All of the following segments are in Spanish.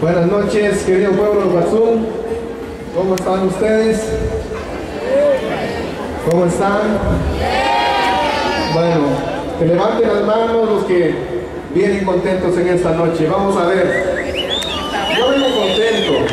Buenas noches, querido pueblo de Guazú. ¿Cómo están ustedes? ¿Cómo están? Bueno, que levanten las manos los que vienen contentos en esta noche. Vamos a ver. Yo vengo contento.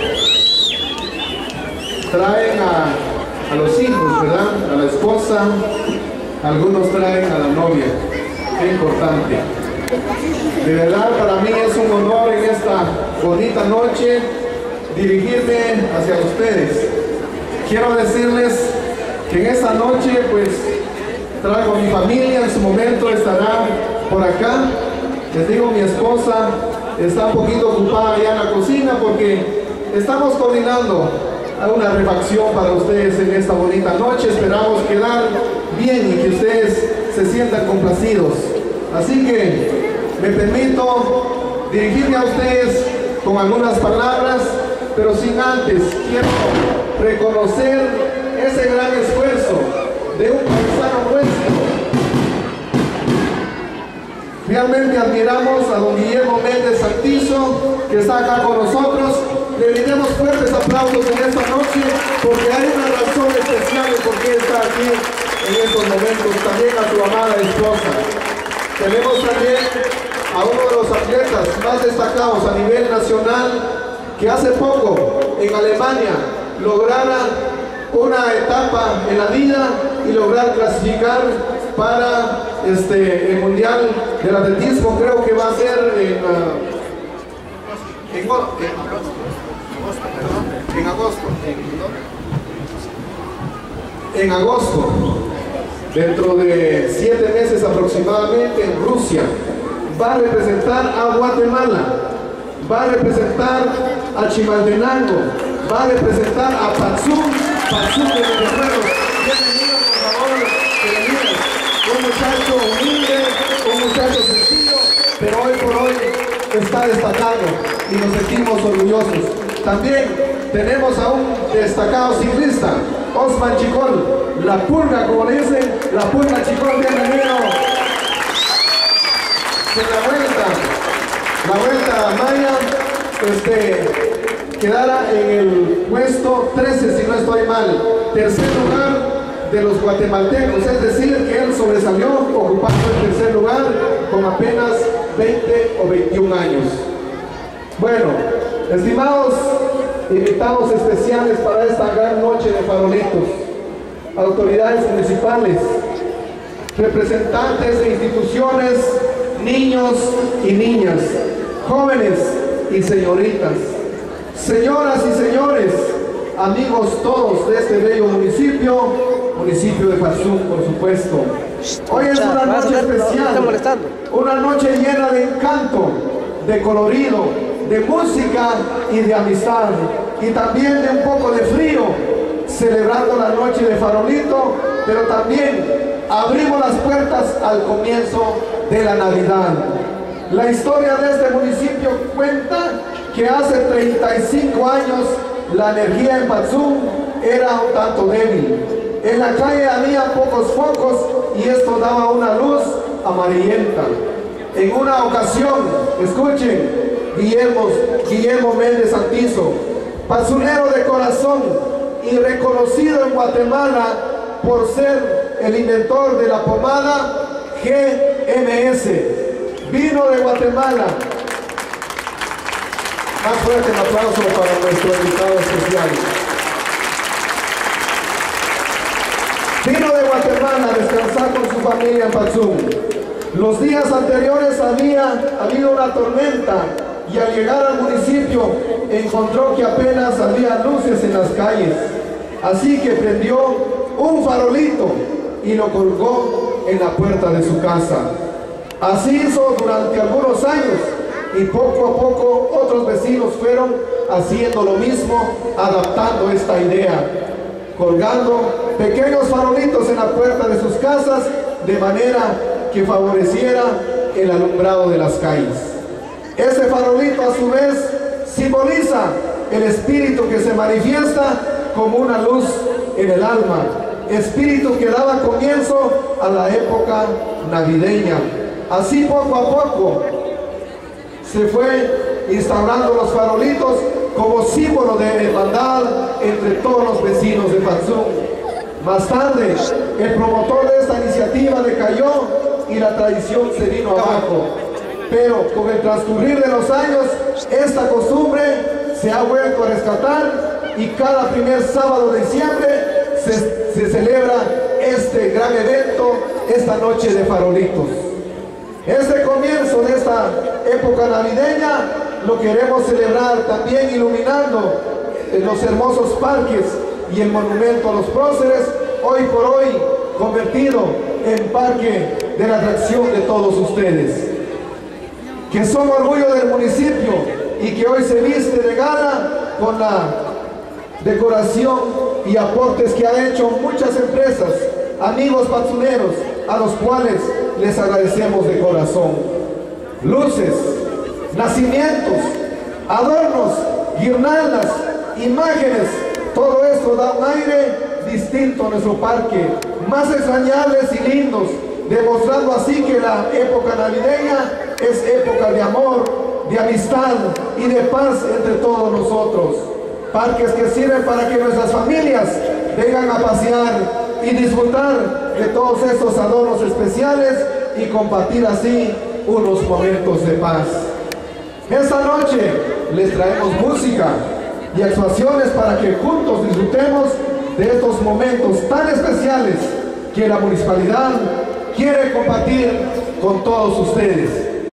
Traen a los hijos, ¿verdad? A la esposa. Algunos traen a la novia. Qué importante. De verdad, para mí es un honor en esta bonita noche dirigirme hacia ustedes. Quiero decirles que en esta noche pues traigo a mi familia, en su momento estará por acá. Les digo, mi esposa está un poquito ocupada allá en la cocina porque estamos coordinando una refacción para ustedes en esta bonita noche. Esperamos quedar bien y que ustedes se sientan complacidos. Así que me permito dirigirme a ustedes con algunas palabras, pero sin antes quiero reconocer ese gran esfuerzo de un paisano nuestro. Realmente admiramos a don Guillermo Méndez Santizo, que está acá con nosotros. Le brindemos fuertes aplausos en esta noche, porque hay una razón especial de por qué está aquí en estos momentos. También a su amada esposa. Tenemos también a uno de los atletas más destacados a nivel nacional, que hace poco en Alemania lograra una etapa en la vida y lograr clasificar para el Mundial del Atletismo. Creo que va a ser en agosto, dentro de 7 meses aproximadamente, en Rusia. Va a representar a Guatemala, va a representar a Chimaltenango, va a representar a Patzum de Guerrero. Bienvenido, por favor, bienvenido. Un muchacho humilde, un muchacho sencillo, pero hoy por hoy está destacando y nos sentimos orgullosos. También tenemos a un destacado ciclista, Osman Chicol, la purga, como le dicen, la purga Chicol, bienvenido. En la vuelta a Maya, quedara en el puesto 13, si no estoy mal, tercer lugar de los guatemaltecos, es decir, que él sobresalió ocupando el tercer lugar con apenas 20 o 21 años. Bueno, estimados invitados especiales para esta gran noche de farolitos, autoridades municipales, representantes de instituciones, niños y niñas, jóvenes y señoritas, señoras y señores, amigos todos de este bello municipio de Patzum, por supuesto. Hoy es una noche especial, una noche llena de encanto, de colorido, de música y de amistad, y también de un poco de frío, celebrando la noche de farolito, pero también abrimos las puertas al comienzo de la Navidad. La historia de este municipio cuenta que hace 35 años la energía en Patzum era un tanto débil. En la calle había pocos focos y esto daba una luz amarillenta. En una ocasión, escuchen, Guillermo Méndez Santizo, patzunero de corazón y reconocido en Guatemala por ser el inventor de la pomada GMS, vino de Guatemala. Más fuerte el aplauso para nuestro invitado especial. Vino de Guatemala a descansar con su familia en Patzum. Los días anteriores había habido una tormenta y al llegar al municipio encontró que apenas había luces en las calles. Así que prendió un farolito y lo colgó en la puerta de su casa. Así hizo durante algunos años y poco a poco otros vecinos fueron haciendo lo mismo, adaptando esta idea, colgando pequeños farolitos en la puerta de sus casas de manera que favoreciera el alumbrado de las calles. Ese farolito a su vez simboliza el espíritu que se manifiesta como una luz en el alma, espíritu que daba comienzo a la época navideña. Así poco a poco se fue instaurando los farolitos como símbolo de hermandad entre todos los vecinos de Patzum. Más tarde, el promotor de esta iniciativa decayó y la tradición se vino abajo. Pero con el transcurrir de los años, esta costumbre se ha vuelto a rescatar y cada primer sábado de diciembre se celebra este gran evento, esta noche de farolitos. Este comienzo de esta época navideña lo queremos celebrar también iluminando los hermosos parques y el monumento a los próceres, hoy por hoy convertido en parque de la atracción de todos ustedes, que son orgullo del municipio y que hoy se viste de gala con la decoración y aportes que han hecho muchas empresas, amigos patzuneros, a los cuales les agradecemos de corazón. Luces, nacimientos, adornos, guirnaldas, imágenes, todo esto da un aire distinto a nuestro parque, más extrañables y lindos, demostrando así que la época navideña es época de amor, de amistad y de paz entre todos nosotros. Parques que sirven para que nuestras familias vengan a pasear y disfrutar de todos estos adornos especiales y compartir así unos momentos de paz. Esta noche les traemos música y actuaciones para que juntos disfrutemos de estos momentos tan especiales que la municipalidad quiere compartir con todos ustedes.